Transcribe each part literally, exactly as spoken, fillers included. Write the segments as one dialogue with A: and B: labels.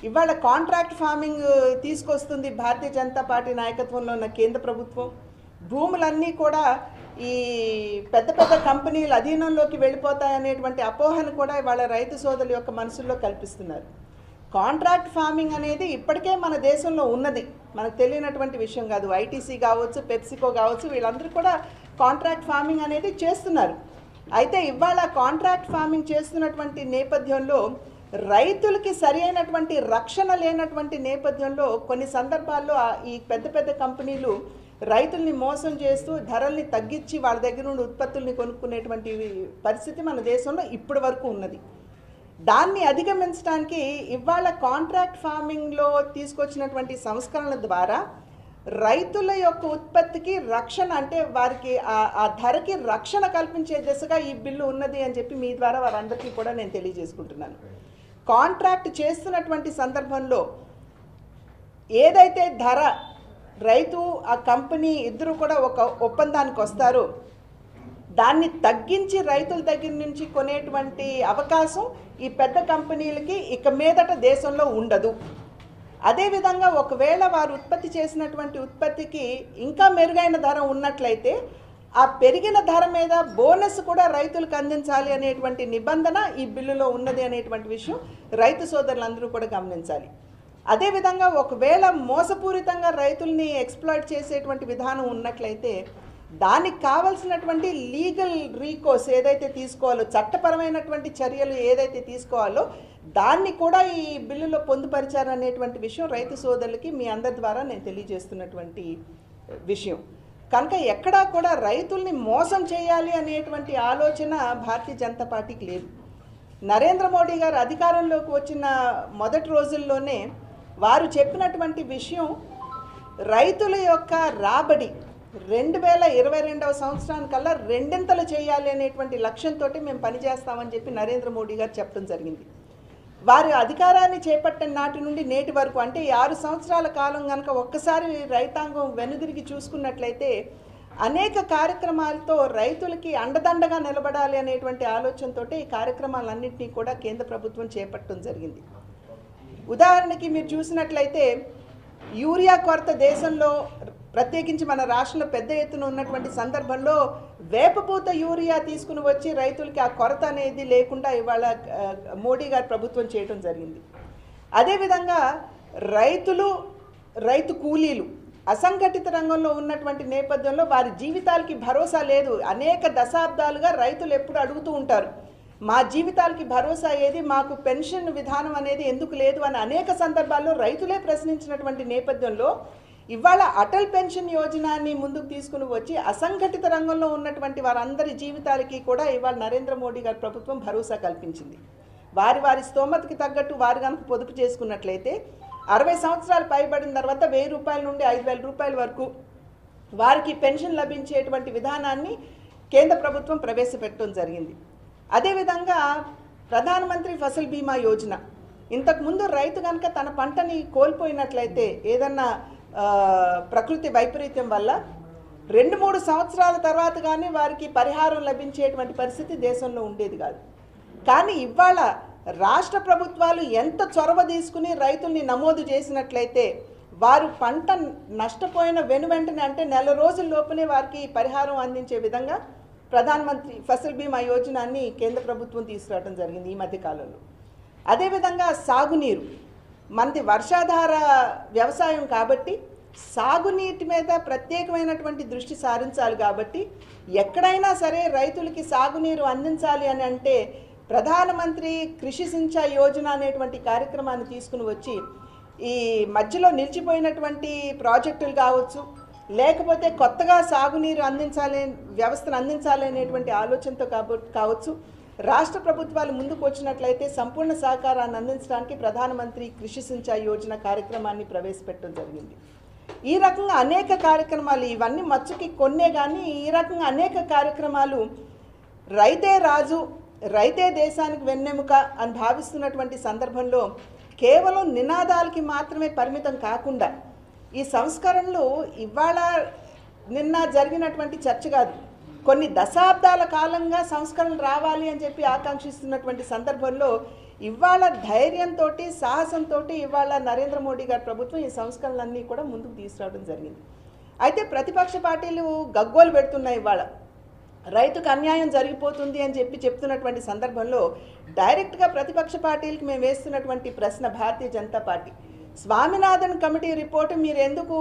A: ఇవాళ contract farming తీసుకొస్తుంది భారతీయ Janata party నాయకత్వంలో ఉన్న కేంద్ర ప్రభుత్వం. భూములన్నీ కూడా ఈ పెద్ద పెద్ద కంపెనీల అధీనంలోకి వెళ్ళిపోతాయనేటువంటి అపోహను కూడా ఇవాళ రైతు సోదరుల యొక్క మనసుల్లో కల్పిస్తున్నారు. కాంట్రాక్ట్ ఫార్మింగ్ అనేది ఇప్పటికే మన దేశంలో ఉన్నది, మనకు తెలియనటువంటి విషయం కాదు. ఐటీసీ కావచ్చు, పెప్సికో కావచ్చు, వీళ్ళందరూ కూడా కాంట్రాక్ట్ ఫార్మింగ్ అనేది చేస్తున్నారు. అయితే ఇవాళ కాంట్రాక్ట్ ఫార్మింగ్ చేస్తున్నటువంటి నేపథ్యంలో రైతులకి సరి అయినటువంటి రక్షణ లేనటువంటి నేపథ్యంలో కొన్ని సందర్భాల్లో ఈ పెద్ద పెద్ద కంపెనీలు రైతుల్ని మోసం చేస్తూ ధరల్ని తగ్గించి వాళ్ళ దగ్గర నుండి ఉత్పత్తుల్ని కొనుక్కునేటువంటి పరిస్థితి మన దేశంలో ఇప్పటి వరకు ఉన్నది. దాన్ని అధిగమించడానికి ఇవాళ కాంట్రాక్ట్ ఫార్మింగ్లో తీసుకొచ్చినటువంటి సంస్కరణల ద్వారా రైతుల యొక్క ఉత్పత్తికి రక్షణ, అంటే వారికి ఆ ధరకి రక్షణ కల్పించే దిశగా ఈ బిల్లు ఉన్నది అని చెప్పి మీ ద్వారా వారందరికీ కూడా నేను తెలియజేసుకుంటున్నాను. కాంట్రాక్ట్ చేస్తున్నటువంటి సందర్భంలో ఏదైతే ధర రైతు ఆ కంపెనీ ఇద్దరు కూడా ఒక ఒప్పందానికి వస్తారో దాన్ని తగ్గించి రైతుల దగ్గర నుంచి కొనేటువంటి అవకాశం ఈ పెద్ద కంపెనీలకి ఇక మీదట దేశంలో ఉండదు. అదేవిధంగా ఒకవేళ వారు ఉత్పత్తి చేసినటువంటి ఉత్పత్తికి ఇంకా మెరుగైన ధర ఉన్నట్లయితే ఆ పెరిగిన ధర మీద బోనస్ కూడా రైతులకు అందించాలి అనేటువంటి నిబంధన ఈ బిల్లులో ఉన్నది అనేటువంటి విషయం రైతు సోదరులందరూ కూడా గమనించాలి. అదేవిధంగా ఒకవేళ మోసపూరితంగా రైతుల్ని ఎక్స్ప్లాయిట్ చేసేటువంటి విధానం ఉన్నట్లయితే దానికి కావాల్సినటువంటి లీగల్ రీకోర్స్ ఏదైతే తీసుకోవాలో, చట్టపరమైనటువంటి చర్యలు ఏదైతే తీసుకోవాలో దాన్ని కూడా ఈ బిల్లులో పొందుపరిచారనేటువంటి విషయం రైతు సోదరులకి మీ అందరి ద్వారా నేను తెలియజేస్తున్నటువంటి విషయం. కనుక ఎక్కడా కూడా రైతుల్ని మోసం చేయాలి అనేటువంటి ఆలోచన భారతీయ జనతా పార్టీకి లేదు. నరేంద్ర మోడీ గారు అధికారంలోకి వచ్చిన మొదటి రోజుల్లోనే వారు చెప్పినటువంటి విషయం రైతుల యొక్క రాబడి రెండు వేల ఇరవై రెండవ సంవత్సరానికల్లా రెండింతలు చేయాలి అనేటువంటి లక్ష్యంతో మేము పనిచేస్తామని చెప్పి నరేంద్ర మోడీ గారు చెప్పడం జరిగింది. వారి అధికారాన్ని చేపట్టిన నాటి నుండి నేటి వరకు, అంటే ఈ ఆరు సంవత్సరాల కాలం కనుక ఒక్కసారి రైతాంగం వెనుదిరిగి చూసుకున్నట్లయితే అనేక కార్యక్రమాలతో రైతులకి అండదండగా నిలబడాలి అనేటువంటి ఆలోచనతో ఈ కార్యక్రమాలన్నింటినీ కూడా కేంద్ర ప్రభుత్వం చేపట్టడం జరిగింది. ఉదాహరణకి మీరు చూసినట్లయితే యూరియా కొరత దేశంలో ప్రత్యేకించి మన రాష్ట్రంలో పెద్ద ఎత్తున ఉన్నటువంటి సందర్భంలో వేపపూత యూరియా తీసుకుని వచ్చి రైతులకి ఆ కొరత అనేది లేకుండా ఇవాళ మోడీ గారి ప్రభుత్వం చేయడం జరిగింది. అదేవిధంగా రైతులు, రైతు కూలీలు అసంఘటిత రంగంలో ఉన్నటువంటి నేపథ్యంలో వారి జీవితాలకి భరోసా లేదు. అనేక దశాబ్దాలుగా రైతులు ఎప్పుడు అడుగుతూ ఉంటారు, మా జీవితాలకి భరోసా ఏది, మాకు పెన్షన్ విధానం అనేది ఎందుకు లేదు అని అనేక సందర్భాల్లో రైతులే ప్రశ్నించినటువంటి నేపథ్యంలో ఇవాళ అటల్ పెన్షన్ యోజనాన్ని ముందుకు తీసుకుని వచ్చి అసంఘటిత రంగంలో ఉన్నటువంటి వారందరి జీవితాలకి కూడా ఇవాళ నరేంద్ర మోడీ గారి ప్రభుత్వం భరోసా కల్పించింది. వారి వారి స్తోమతకి తగ్గట్టు వారు కనుక పొదుపు చేసుకున్నట్లయితే అరవై సంవత్సరాలు పైబడిన తర్వాత వెయ్యి రూపాయల నుండి ఐదు వేల రూపాయల వరకు వారికి పెన్షన్ లభించేటువంటి విధానాన్ని కేంద్ర ప్రభుత్వం ప్రవేశపెట్టడం జరిగింది. అదేవిధంగా ప్రధానమంత్రి ఫసల్ బీమా యోజన, ఇంతకుముందు రైతు కనుక తన పంటని కోల్పోయినట్లయితే ఏదన్నా ప్రకృతి వైపరీత్యం వల్ల రెండు మూడు సంవత్సరాల తర్వాత కానీ వారికి పరిహారం లభించేటువంటి పరిస్థితి దేశంలో ఉండేది కాదు. కానీ ఇవాళ రాష్ట్ర ప్రభుత్వాలు ఎంత చొరవ తీసుకుని రైతుల్ని నమోదు చేసినట్లయితే వారు పంట నష్టపోయిన వెను వెంటనే అంటే నెల రోజుల లోపునే వారికి పరిహారం అందించే విధంగా ప్రధానమంత్రి ఫసల్ బీమా యోజనాన్ని కేంద్ర ప్రభుత్వం తీసుకురావడం జరిగింది ఈ మధ్యకాలంలో. అదేవిధంగా సాగునీరు, మనది వర్షాధార వ్యవసాయం కాబట్టి సాగునీటి మీద ప్రత్యేకమైనటువంటి దృష్టి సారించాలి. కాబట్టి ఎక్కడైనా సరే రైతులకి సాగునీరు అందించాలి అని అంటే ప్రధానమంత్రి కృషి సించాయి యోజన అనేటువంటి కార్యక్రమాన్ని తీసుకుని వచ్చి ఈ మధ్యలో నిలిచిపోయినటువంటి ప్రాజెక్టులు కావచ్చు, లేకపోతే కొత్తగా సాగునీరు అందించాలి, వ్యవస్థను అందించాలి అనేటువంటి ఆలోచనతో కావచ్చు రాష్ట్ర ప్రభుత్వాలు ముందుకు వచ్చినట్లయితే సంపూర్ణ సహకారాన్ని అందించడానికి ప్రధానమంత్రి కృషి సించాయి యోజన కార్యక్రమాన్ని ప్రవేశపెట్టడం జరిగింది. ఈ రకంగా అనేక కార్యక్రమాలు, ఇవన్నీ మచ్చుకి కొన్నే కానీ ఈ రకంగా అనేక కార్యక్రమాలు రైతే రాజు, రైతే దేశానికి వెన్నెముక అని భావిస్తున్నటువంటి సందర్భంలో కేవలం నినాదాలకి మాత్రమే పరిమితం కాకుండా ఈ సంస్కరణలు ఇవాళ నిన్న జరిగినటువంటి చర్చ కాదు. కొన్ని దశాబ్దాల కాలంగా సంస్కరణలు రావాలి అని చెప్పి ఆకాంక్షిస్తున్నటువంటి సందర్భంలో ఇవాళ ధైర్యంతో సాహసంతో ఇవాళ నరేంద్ర మోడీ గారి ప్రభుత్వం ఈ సంస్కరణలన్నీ కూడా ముందుకు తీసుకురావడం జరిగింది. అయితే ప్రతిపక్ష పార్టీలు గగ్గోలు పెడుతున్నాయి. ఇవాళ రైతుకు అన్యాయం జరిగిపోతుంది అని చెప్పి చెప్తున్నటువంటి సందర్భంలో డైరెక్ట్గా ప్రతిపక్ష పార్టీలకు మేము వేస్తున్నటువంటి ప్రశ్న, Bharatiya Janata Party Swaminathan committee report మీరు ఎందుకు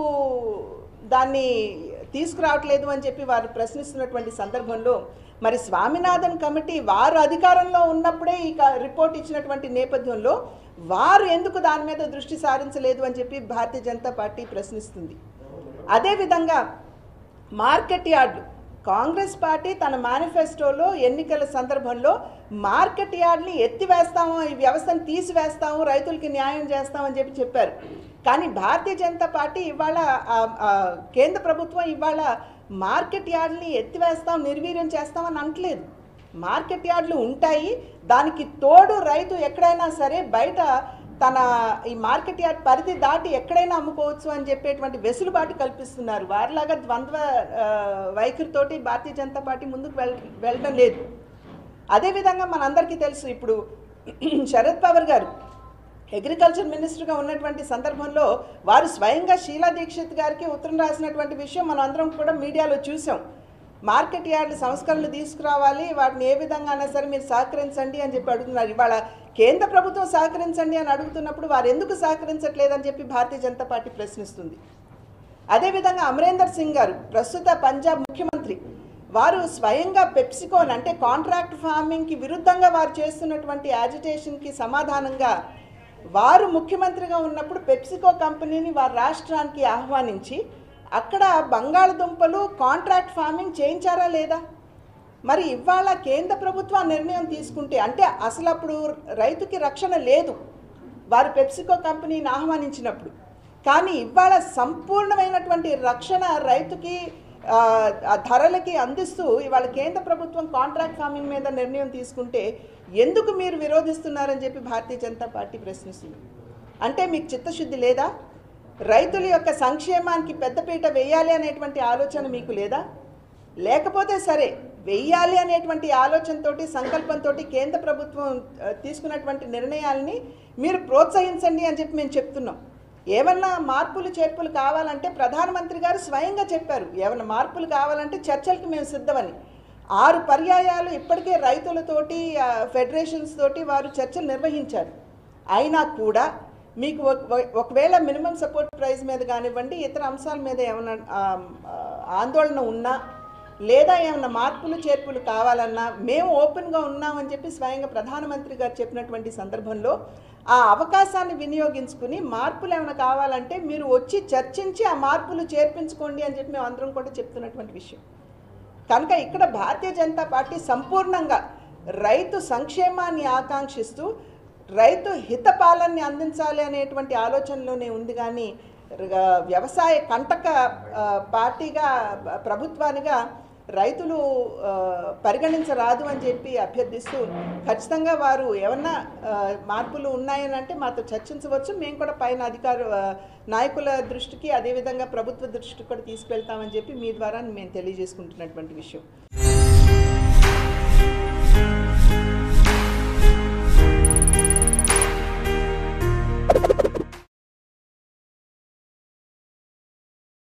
A: దాన్ని తీసుకురావట్లేదు అని చెప్పి వారు ప్రశ్నిస్తున్నటువంటి సందర్భంలో, మరి స్వామినాథన్ కమిటీ వారు అధికారంలో ఉన్నప్పుడే ఈ రిపోర్ట్ ఇచ్చినటువంటి నేపథ్యంలో వారు ఎందుకు దాని మీద దృష్టి సారించలేదు అని చెప్పి భారతీయ జనతా పార్టీ ప్రశ్నిస్తుంది. అదేవిధంగా మార్కెట్ యార్డులు, కాంగ్రెస్ పార్టీ తన మేనిఫెస్టోలో ఎన్నికల సందర్భంలో మార్కెట్ యార్డ్ని ఎత్తివేస్తాము, ఈ వ్యవస్థను తీసివేస్తాము, రైతులకి న్యాయం చేస్తామని చెప్పి చెప్పారు. కానీ భారతీయ జనతా పార్టీ ఇవాళ కేంద్ర ప్రభుత్వం ఇవాళ మార్కెట్ యార్డ్ని ఎత్తివేస్తాం, నిర్వీర్యం చేస్తామని అనట్లేదు. మార్కెట్ యార్డులు ఉంటాయి, దానికి తోడు రైతు ఎక్కడైనా సరే బయట తన ఈ మార్కెట్ యార్డ్ పరిధి దాటి ఎక్కడైనా అమ్ముకోవచ్చు అని చెప్పేటువంటి వెసులుబాటు కల్పిస్తున్నారు. వారిలాగా ద్వంద్వ వైఖరితోటి భారతీయ జనతా పార్టీ ముందుకు వెళ్ వెళ్ళడం లేదు. అదేవిధంగా మనందరికీ తెలుసు, ఇప్పుడు శరద్ పవార్ గారు అగ్రికల్చర్ మినిస్టర్గా ఉన్నటువంటి సందర్భంలో వారు స్వయంగా షీలా దీక్షిత్ గారికి ఉత్తరం రాసినటువంటి విషయం మనం అందరం కూడా మీడియాలో చూసాం. మార్కెట్ యార్డుల సంస్కరణలు తీసుకురావాలి, వాటిని ఏ విధంగా అయినా సరే మీరు సహకరించండి అని చెప్పి అడుగుతున్నారు. ఇవాళ కేంద్ర ప్రభుత్వం సహకరించండి అని అడుగుతున్నప్పుడు వారు ఎందుకు సహకరించట్లేదని చెప్పి భారతీయ జనతా పార్టీ ప్రశ్నిస్తుంది. అదేవిధంగా అమరేందర్ సింగ్ గారు ప్రస్తుత పంజాబ్ ముఖ్యమంత్రి, వారు స్వయంగా పెప్సికోన్ అంటే కాంట్రాక్ట్ ఫార్మింగ్కి విరుద్ధంగా వారు చేస్తున్నటువంటి యాజిటేషన్కి సమాధానంగా వారు ముఖ్యమంత్రిగా ఉన్నప్పుడు పెప్సికో కంపెనీని వారి రాష్ట్రానికి ఆహ్వానించి అక్కడ బంగాళదుంపలు కాంట్రాక్ట్ ఫార్మింగ్ చేయించారా లేదా? మరి ఇవాళ కేంద్ర ప్రభుత్వం నిర్ణయం తీసుకుంటే, అంటే అసలు అప్పుడు రైతుకి రక్షణ లేదు వారు పెప్సికో కంపెనీని ఆహ్వానించినప్పుడు, కానీ ఇవాళ సంపూర్ణమైనటువంటి రక్షణ రైతుకి ధరలకి అందిస్తూ ఇవాళ కేంద్ర ప్రభుత్వం కాంట్రాక్ట్ ఫార్మింగ్ మీద నిర్ణయం తీసుకుంటే ఎందుకు మీరు విరోధిస్తున్నారని చెప్పి భారతీయ జనతా పార్టీ ప్రశ్నిస్తుంది. అంటే మీకు చిత్తశుద్ధి లేదా? రైతుల యొక్క సంక్షేమానికి పెద్దపీట వేయాలి అనేటువంటి ఆలోచన మీకు లేదా? లేకపోతే సరే వెయ్యాలి అనేటువంటి ఆలోచనతోటి సంకల్పంతో కేంద్ర ప్రభుత్వం తీసుకున్నటువంటి నిర్ణయాలని మీరు ప్రోత్సహించండి అని చెప్పి మేము చెప్తున్నాం. ఏమన్నా మార్పులు చేర్పులు కావాలంటే ప్రధానమంత్రి గారు స్వయంగా చెప్పారు, ఏమన్నా మార్పులు కావాలంటే చర్చలకు మేము సిద్ధమని. ఆరు పర్యాయాలు ఇప్పటికే రైతులతోటి ఫెడరేషన్స్ తోటి వారు చర్చలు నిర్వహించారు. అయినా కూడా మీకు ఒకవేళ మినిమం సపోర్ట్ ప్రైస్ మీద కానివ్వండి, ఇతర అంశాల మీద ఏమైనా ఆందోళన ఉన్నా లేదా ఏమైనా మార్పులు చేర్పులు కావాలన్నా మేము ఓపెన్గా ఉన్నామని చెప్పి స్వయంగా ప్రధానమంత్రి గారు చెప్పినటువంటి సందర్భంలో ఆ అవకాశాన్ని వినియోగించుకుని మార్పులు ఏమైనా కావాలంటే మీరు వచ్చి చర్చించి ఆ మార్పులు చేర్పించుకోండి అని చెప్పి మేము అందరం కూడా చెప్తున్నటువంటి విషయం. కనుక ఇక్కడ భారతీయ జనతా పార్టీ సంపూర్ణంగా రైతు సంక్షేమాన్ని ఆకాంక్షిస్తూ రైతు హితపాలనని అందించాలి అనేటువంటి ఆలోచనలోనే ఉంది. కానీ వ్యవసాయ కంటక పార్టీగా ప్రభుత్వానిగా రైతులు పరిగణించరాదు అని చెప్పి అభ్యర్థిస్తూ, ఖచ్చితంగా వారు ఏమన్నా మార్పులు ఉన్నాయని అంటే మాతో చర్చించవచ్చు, మేము కూడా పైన అధికార నాయకుల దృష్టికి అదేవిధంగా ప్రభుత్వ దృష్టికి కూడా తీసుకెళ్తామని చెప్పి మీ ద్వారా మేము తెలియజేసుకుంటున్నటువంటి విషయం.